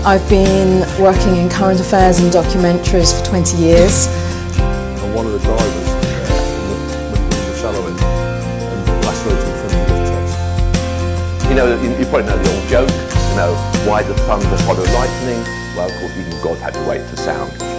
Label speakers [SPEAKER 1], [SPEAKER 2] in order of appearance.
[SPEAKER 1] I've been working in current affairs and documentaries for 20 years.
[SPEAKER 2] I'm one of the drivers in the shallow end and lacerated in front of the chest.
[SPEAKER 3] You know, you probably know the old joke, you know, why the thunder follow lightning? Well, of course, even God had to wait for sound.